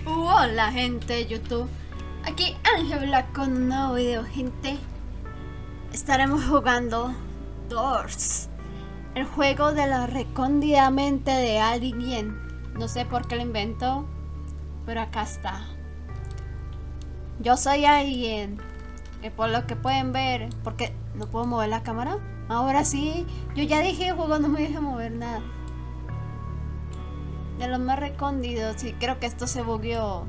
Hola gente de YouTube, aquí Ángel Black con un nuevo video, gente. Estaremos jugando Doors, el juego de la recóndita mente de alguien. No sé por qué lo inventó, pero acá está. Yo soy alguien, que por lo que pueden ver, porque no puedo mover la cámara. Ahora sí, yo ya dije el juego no me deja mover nada. De los más recónditos, y creo que esto se bugueó.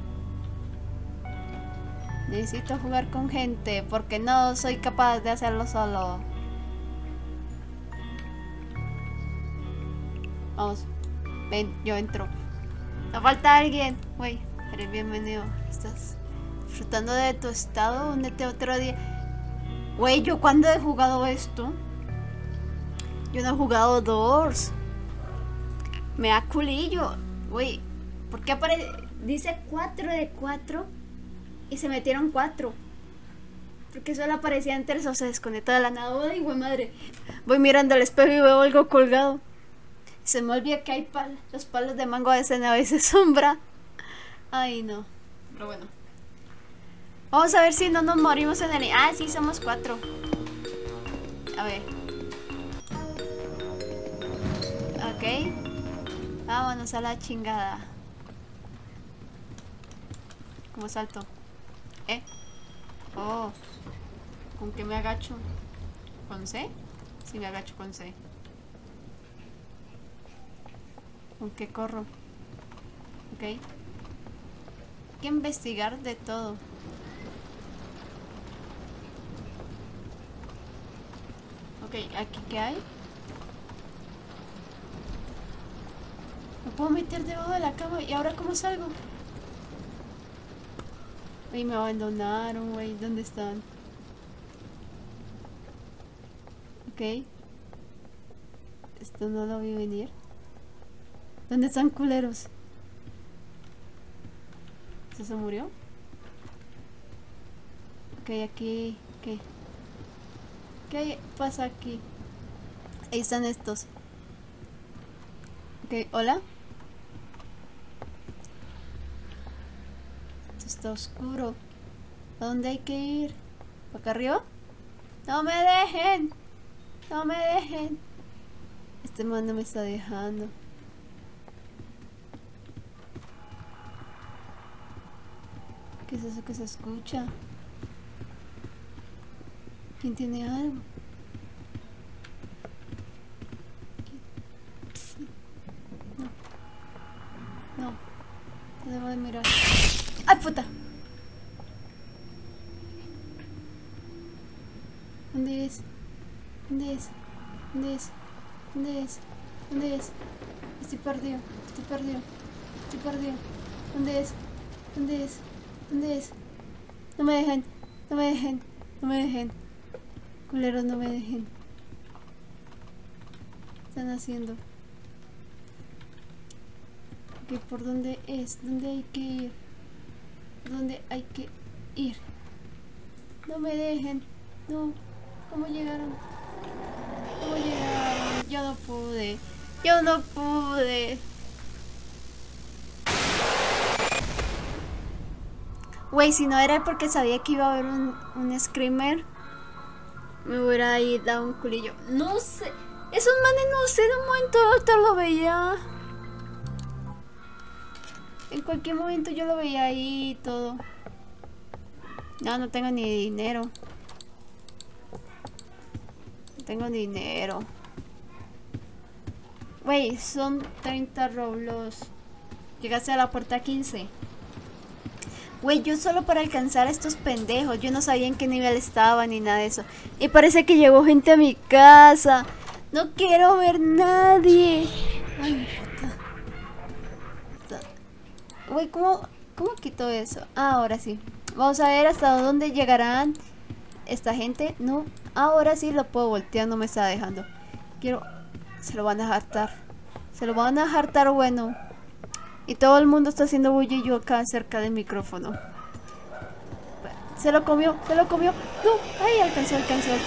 Necesito jugar con gente porque no soy capaz de hacerlo solo. Vamos, ven, yo entro. No falta alguien. Güey, eres bienvenido. Estás disfrutando de tu estado. Únete otro día. Güey, ¿yo cuándo he jugado esto? Yo no he jugado Doors. Me da culillo. Güey, ¿por qué dice 4 de 4? Y se metieron 4. Porque solo aparecían 3 o se desconectó de la nada. Ay, güey madre. Voy mirando al espejo y veo algo colgado. Se me olvida que hay los palos de mango de escena a veces sombra. Ay, no. Pero bueno. Vamos a ver si no nos morimos en el... Ah, sí, somos 4. A ver. Ok. Vámonos a la chingada. ¿Cómo salto? Oh. ¿Con qué me agacho? ¿Con C? Sí, me agacho con C. ¿Con qué corro? Ok. Hay que investigar de todo. Ok, ¿aquí qué hay? Me puedo meter debajo de la cama. ¿Y ahora cómo salgo? Ay, me abandonaron, güey. ¿Dónde están? Ok. Esto no lo vi venir. ¿Dónde están culeros? ¿Se murió? Ok, aquí... ¿Qué? ¿Qué pasa aquí? Ahí están estos. Ok, hola. Esto está oscuro. ¿A dónde hay que ir? ¿Para acá arriba? ¡No me dejen! ¡No me dejen! Este man no me está dejando. ¿Qué es eso que se escucha? ¿Quién tiene algo? No. No debo de mirar. ¡Ay, puta! ¿Dónde es? ¿Dónde es? ¿Dónde es? ¿Dónde es? ¿Dónde es? Estoy perdido. Estoy perdido. Estoy perdido. ¿Dónde es? ¿Dónde es? ¿Dónde es? No me dejen. No me dejen. No me dejen. Culeros, no me dejen. ¿Qué están haciendo? Ok, ¿por dónde es? ¿Dónde hay que ir? ¿Por dónde hay que ir? No me dejen. No. ¿Cómo llegaron? ¿Cómo llegaron? Yo no pude. Yo no pude. Güey, si no era porque sabía que iba a haber un screamer, me hubiera ahí dado un culillo. No sé. Esos manes no sé, de un momento a otro lo veía. En cualquier momento yo lo veía ahí y todo. No, no tengo ni dinero. No tengo dinero. Wey, son 30 roblos. Llegaste a la puerta 15. Wey, yo solo para alcanzar a estos pendejos. Yo no sabía en qué nivel estaba ni nada de eso. Y parece que llegó gente a mi casa. No quiero ver nadie. Ay, puta. Wey, ¿cómo quito eso? Ah, ahora sí. Vamos a ver hasta dónde llegarán esta gente. No, ahora sí lo puedo voltear. No me está dejando. Quiero... Se lo van a hartar. Se lo van a hartar, bueno. Y todo el mundo está haciendo bullillo acá cerca del micrófono. Se lo comió, se lo comió. No, ay, alcanzó.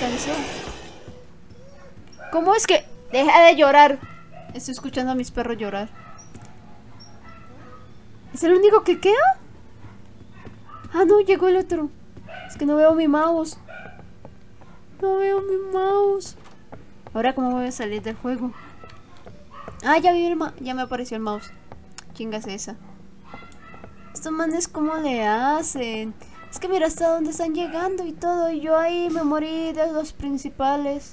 ¿Cómo es que? Deja de llorar. Estoy escuchando a mis perros llorar. ¿Es el único que queda? Ah, no, llegó el otro. Es que no veo mi mouse. No veo mi mouse. Ahora, ¿cómo voy a salir del juego? Ah, ya vi ya me apareció el mouse. Chingas esa. Estos manes, ¿cómo le hacen? Es que mira hasta dónde están llegando y todo. Y yo ahí me morí de los principales.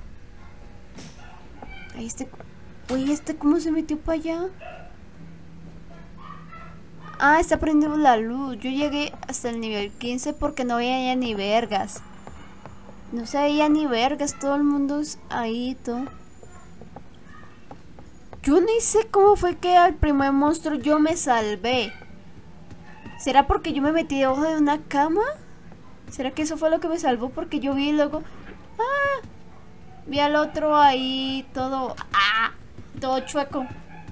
Ahí Uy, ¿cómo se metió para allá? Ah, está prendiendo la luz. Yo llegué hasta el nivel 15 porque no veía ni vergas. No se veía ni vergas. Todo el mundo es ahí, todo. Yo ni sé cómo fue que al primer monstruo yo me salvé. ¿Será porque yo me metí debajo de una cama? ¿Será que eso fue lo que me salvó? Porque yo vi luego... ¡Ah! Vi al otro ahí todo... ¡Ah! Todo chueco.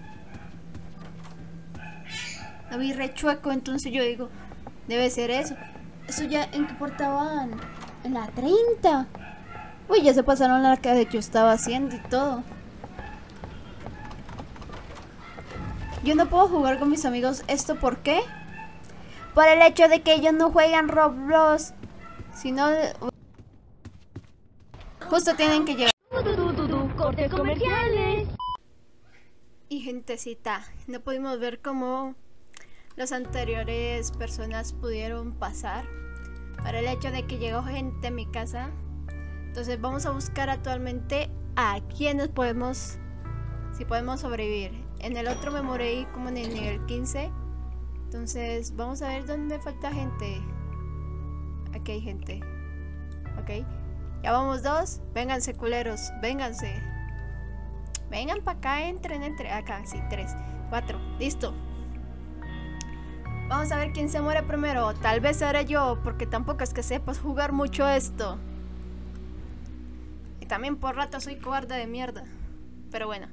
Lo vi re chueco, entonces yo digo... Debe ser eso. Eso ya... ¿En qué portaban? En la 30. Uy, ya se pasaron la que yo estaba haciendo y todo. Yo no puedo jugar con mis amigos. ¿Esto por qué? Por el hecho de que ellos no juegan Roblox. Si no... Justo tienen que llegar. Cortes comerciales. Y gentecita, no pudimos ver cómo las anteriores personas pudieron pasar. Por el hecho de que llegó gente a mi casa. Entonces vamos a buscar actualmente a quienes podemos... Si podemos sobrevivir. En el otro me morí como en el nivel 15. Entonces vamos a ver dónde falta gente. Aquí hay gente. Ok. Ya vamos 2. Vénganse, culeros. Vénganse. Vengan para acá. Entren. Acá, sí, 3, 4. Listo. Vamos a ver quién se muere primero. Tal vez seré yo, porque tampoco es que sepas jugar mucho esto. Y también por rato soy cobarde de mierda. Pero bueno.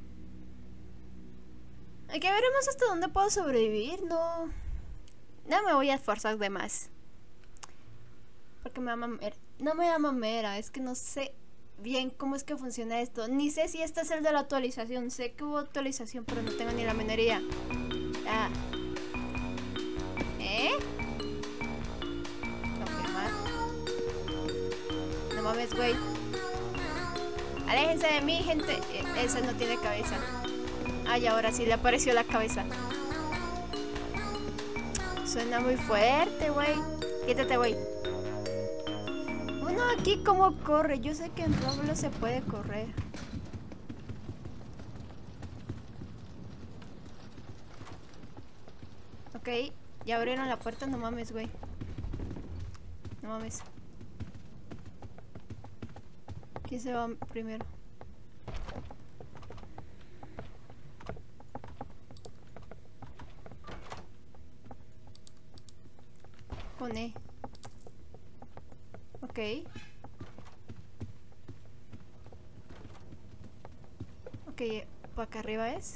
Aquí veremos hasta dónde puedo sobrevivir. No me voy a esforzar de más. Porque me da mamera. No me da mamera. Es que no sé bien cómo es que funciona esto. Ni sé si este es el de la actualización. Sé que hubo actualización, pero no tengo ni la menor idea. Ah. Confirmar. No mames, güey. Aléjense de mí, gente. Esa no tiene cabeza. Ay, ahora sí le apareció la cabeza. Suena muy fuerte, güey. Quítate, güey. Uno aquí como corre. Yo sé que en Roblox se puede correr. Ok, ya abrieron la puerta. No mames, güey. No mames. ¿Quién se va primero? Pone. Ok. Ok, ¿para acá arriba es?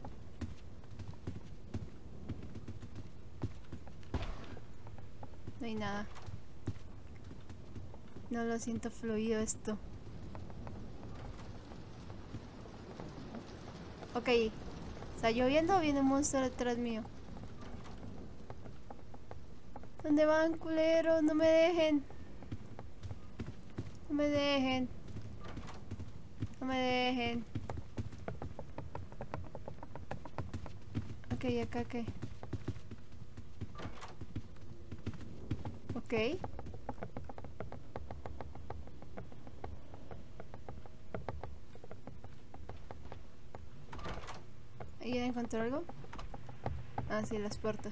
No hay nada. No lo siento fluido esto. Ok. ¿Está lloviendo o viene un monstruo detrás mío? ¿Dónde van, culeros? No me dejen. No me dejen. No me dejen. Ok, acá, ¿qué? Ok. ¿Alguien encontró algo? Ah, sí, las puertas.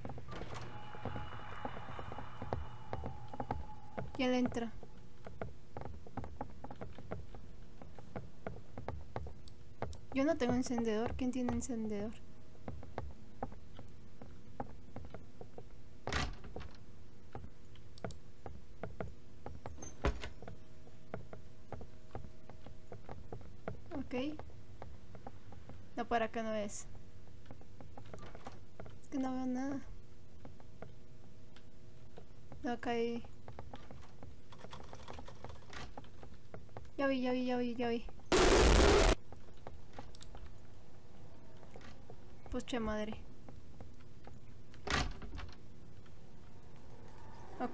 ¿Quién entra? Yo no tengo encendedor. ¿Quién tiene encendedor? Ok. No, para acá no es. Es que no veo nada. No, acá hay... Ya vi. Pucha madre. Ok.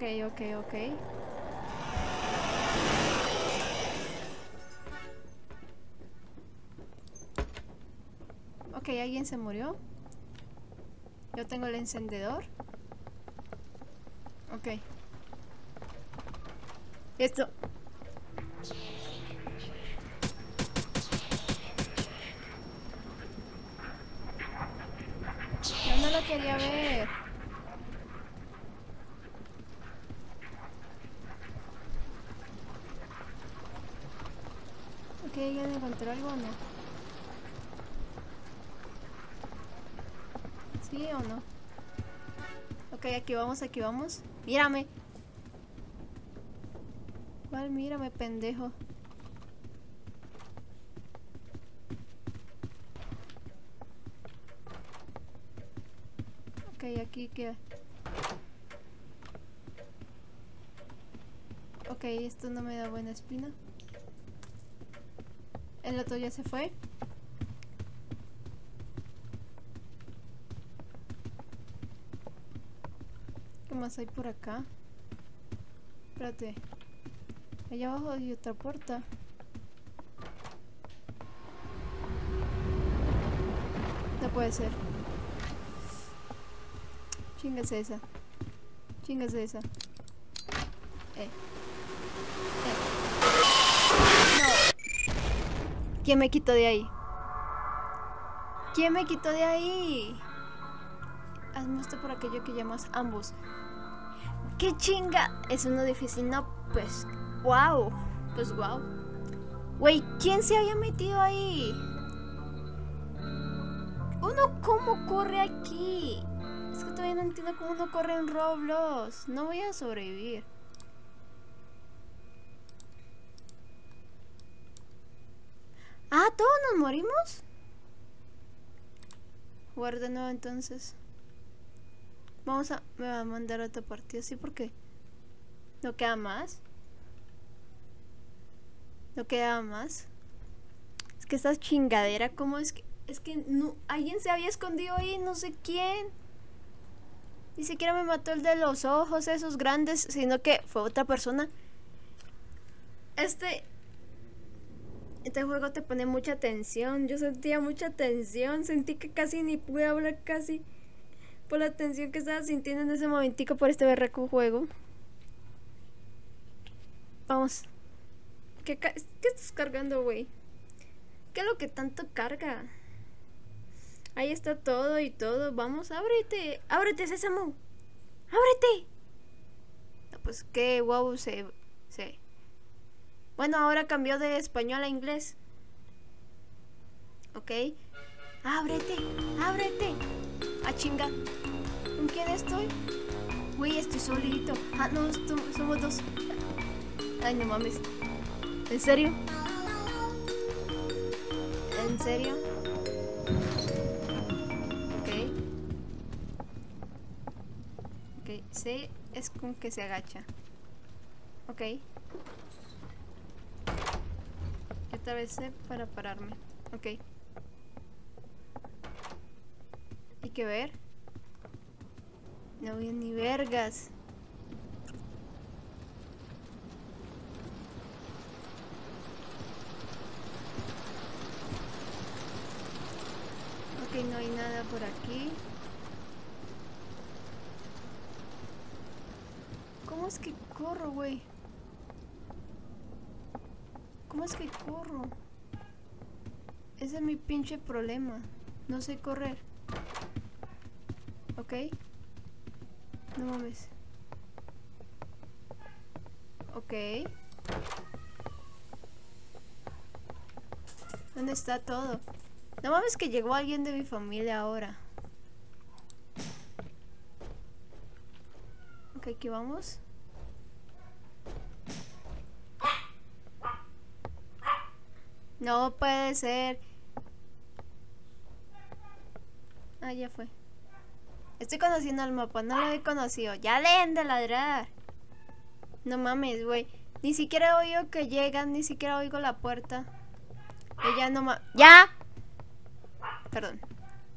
Ok, alguien se murió. Yo tengo el encendedor. Ok. Esto. Yo no lo quería ver. Ok, ¿alguien encontró algo o no? ¿Sí o no? Ok, aquí vamos. Mírame. ¿Cuál? Mírame, pendejo. Ok, aquí queda. Ok, esto no me da buena espina. El otro ya se fue. ¿Qué más hay por acá? Espérate. Allá abajo hay otra puerta. No puede ser. Chíngase esa. No. ¿Quién me quitó de ahí? Hazme esto por aquello que llamas ambos. ¡Qué chinga! Es uno difícil, no, pues, wow. Pues wow. Güey, ¿quién se había metido ahí? ¿Uno cómo corre aquí? Es que todavía no entiendo cómo uno corre en Roblox. No voy a sobrevivir. Ah, ¿todos nos morimos? Jugar de nuevo entonces. Me va a mandar a otra partida, sí, porque no queda más. Es que esta chingadera, ¿cómo es que no, alguien se había escondido ahí, no sé quién. Ni siquiera me mató el de los ojos esos grandes, sino que fue otra persona. Este juego te pone mucha tensión. Yo sentía mucha tensión, sentí que casi ni pude hablar casi por la tensión que estaba sintiendo en ese momentico por este berraco juego. Vamos. ¿Qué estás cargando, güey? ¿Qué es lo que tanto carga? Ahí está todo y todo. Vamos, ábrete. Ábrete, Sésamo. Ábrete. No, pues qué wow se. Bueno, ahora cambió de español a inglés. Ok. Ábrete. Ah, chinga. ¿Con quién estoy? Güey, estoy solito. Ah, no, somos dos. Ay, no mames. ¿En serio? Ok, C es con que se agacha. Ok. Y otra vez C para pararme. Ok. Hay que ver. No veo ni vergas. Ok, no hay nada por aquí. ¿Cómo es que corro, güey? Ese es mi pinche problema. No sé correr. Ok. No mames. Ok. ¿Dónde está todo? No mames que llegó alguien de mi familia ahora. Ok, aquí vamos. No puede ser. Ah, ya fue. Estoy conociendo al mapa, no lo he conocido. Ya dejen de ladrar. No mames, güey. Ni siquiera oigo que llegan, ni siquiera oigo la puerta. Ya no mames. ¡Ya! Perdón.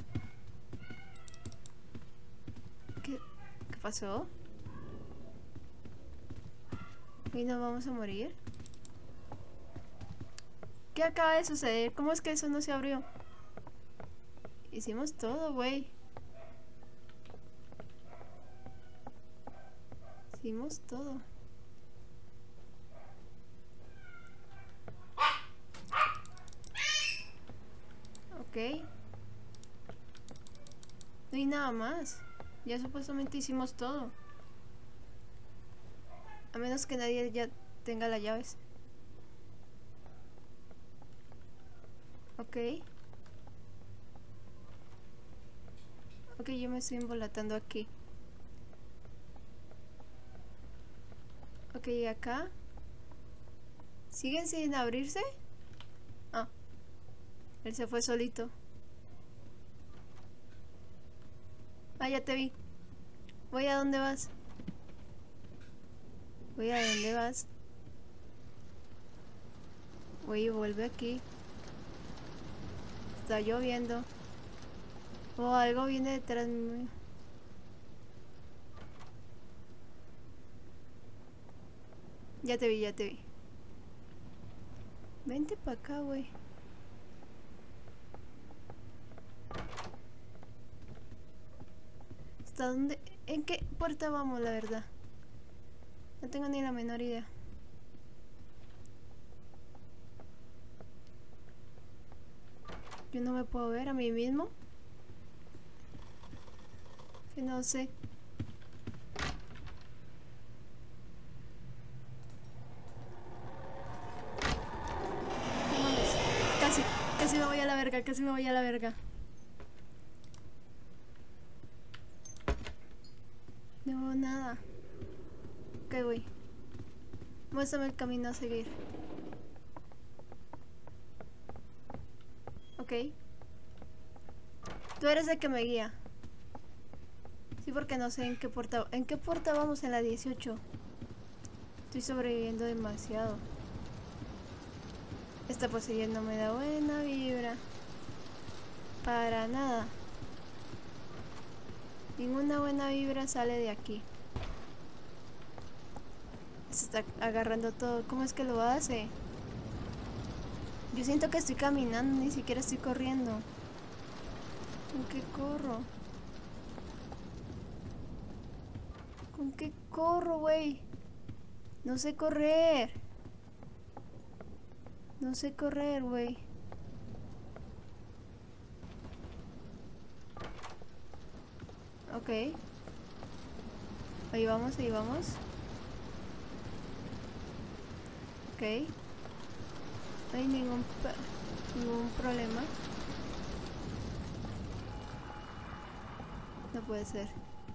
¿Qué pasó? ¿Y nos vamos a morir? ¿Qué acaba de suceder? ¿Cómo es que eso no se abrió? Hicimos todo, güey. Hicimos todo. Ok. No hay nada más. Ya supuestamente hicimos todo. A menos que nadie ya tenga las llaves. Ok. Ok, yo me estoy embolatando aquí. Ok, acá. ¿Siguen sin abrirse? Ah. Él se fue solito. Ah, ya te vi. Voy a dónde vas. Voy a dónde vas. Oye, vuelve aquí. Está lloviendo. Oh, algo viene detrás mío. Ya te vi, ya te vi. Vente para acá, güey. ¿Hasta dónde? ¿En qué puerta vamos, la verdad? No tengo ni la menor idea. Yo no me puedo ver a mí mismo. Que no sé. Vámonos. Casi me voy a la verga, casi me voy a la verga. No veo nada. Ok, voy. Muéstrame el camino a seguir. Ok. Tú eres el que me guía. Sí, porque no sé en qué puerta... ¿En qué puerta vamos? En la 18. Estoy sobreviviendo demasiado. Esta posición no me da buena vibra. Para nada. Ninguna buena vibra sale de aquí. Se está agarrando todo. ¿Cómo es que lo hace? Yo siento que estoy caminando, ni siquiera estoy corriendo. ¿Con qué corro? ¿Con qué corro, güey? No sé correr. No sé correr, güey. Ok. Ahí vamos, ahí vamos. Ok. No hay ningún problema. No puede ser.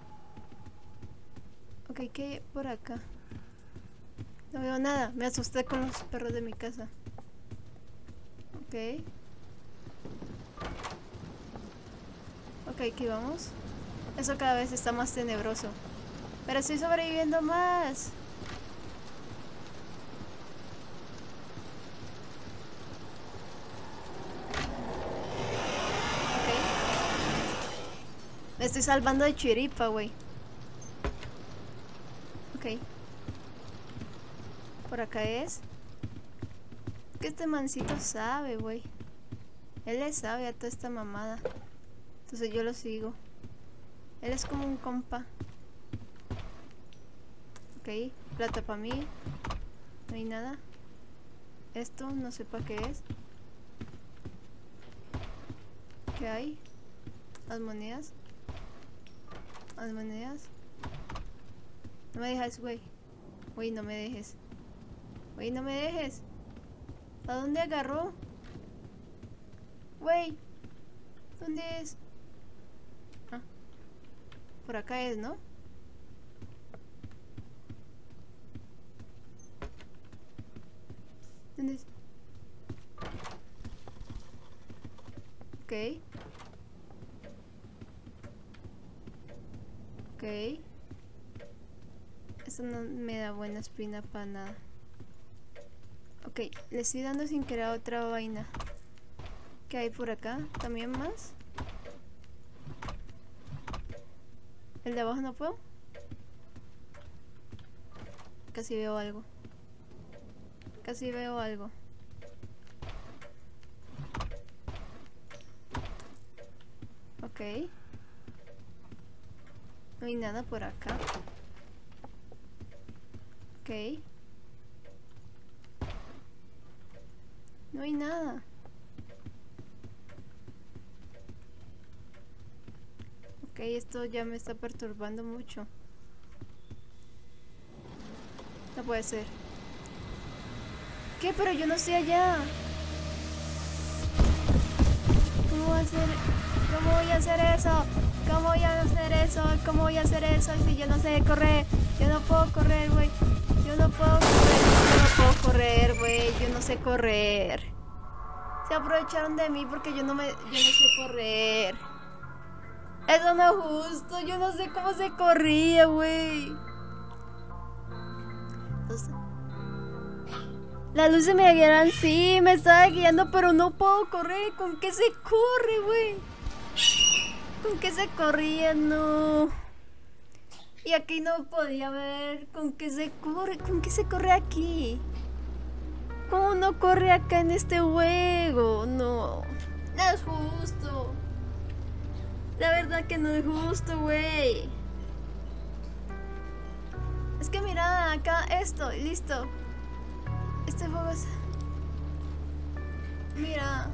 Ok, ¿qué hay por acá? No veo nada. Me asusté con los perros de mi casa. Ok. Ok, aquí vamos. Eso cada vez está más tenebroso. Pero estoy sobreviviendo más. Me estoy salvando de chiripa, güey. Ok. Por acá es. Que este mancito sabe, güey. Él le sabe a toda esta mamada. Entonces yo lo sigo. Él es como un compa. Ok. Plata para mí. No hay nada. Esto no sé para qué es. ¿Qué hay? Las monedas. Las monedas. No me dejes, güey. Güey, no me dejes. Güey, no me dejes. ¿A dónde agarró? Güey. ¿Dónde es? Ah. Por acá es, ¿no? ¿Dónde es? Ok. Ok. Esto no me da buena espina para nada. Ok, le estoy dando sin querer a otra vaina. ¿Qué hay por acá? ¿También más? ¿El de abajo no puedo? Casi veo algo. Casi veo algo. Ok. No hay nada por acá. Ok. No hay nada. Ok, esto ya me está perturbando mucho. No puede ser. ¿Qué? Pero yo no estoy allá. ¿Cómo voy a hacer? ¿Cómo voy a hacer eso? ¿Cómo voy a hacer eso? ¿Cómo voy a hacer eso? Si yo no sé correr. Yo no puedo correr, güey. Yo no puedo correr. Yo no puedo correr, güey. Yo no sé correr. Se aprovecharon de mí porque yo no sé correr. Eso no es justo. Yo no sé cómo se corría, güey. Entonces, las luces me guiaron, sí, me estaba guiando, pero no puedo correr. ¿Con qué se corre, güey? ¿Con qué se corría? No. Y aquí no podía ver con qué se corre. ¿Con qué se corre aquí? ¿Cómo no corre acá en este juego? No. No es justo. La verdad que no es justo, güey. Es que mira, acá esto, listo. Este juego es... Mira.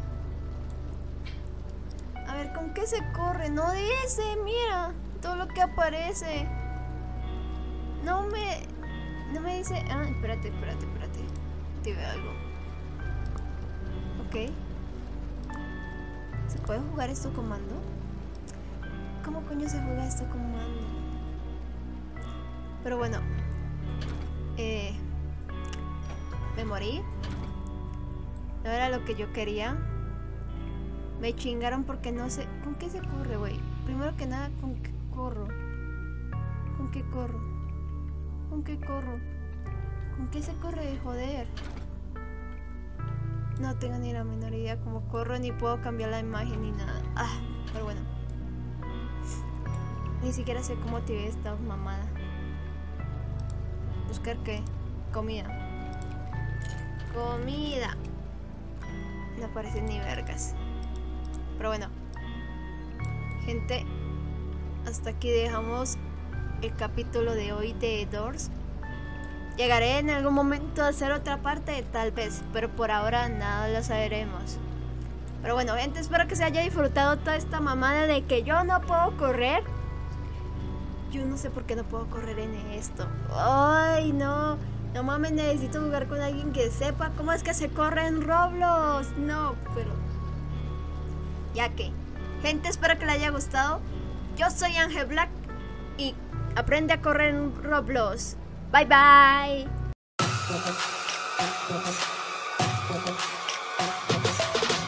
A ver, ¿con qué se corre? No dice, mira. Todo lo que aparece. No me dice... Ah, espérate. Te veo algo. Ok. ¿Se puede jugar esto comando? ¿Cómo coño se juega esto comando? Pero bueno. Me morí. No era lo que yo quería. Me chingaron porque no sé... ¿Con qué se corre, güey? Primero que nada, ¿con qué corro? ¿Con qué corro? ¿Con qué corro? ¿Con qué se corre, joder? No tengo ni la menor idea cómo corro, ni puedo cambiar la imagen ni nada. Ah, pero bueno. Ni siquiera sé cómo activé esta mamada. ¿Buscar qué? Comida. Comida. No aparecen ni vergas. Pero bueno. Gente, hasta aquí dejamos el capítulo de hoy de Doors. Llegaré en algún momento a hacer otra parte, tal vez, pero por ahora nada lo sabremos. Pero bueno, gente, espero que se haya disfrutado toda esta mamada de que yo no puedo correr. Yo no sé por qué no puedo correr en esto. Ay, no. No mames, necesito jugar con alguien que sepa cómo es que se corre en Roblox. No, pero... ya que... Gente, espero que les haya gustado. Yo soy Ángel Black y aprende a correr en Roblox. Bye bye.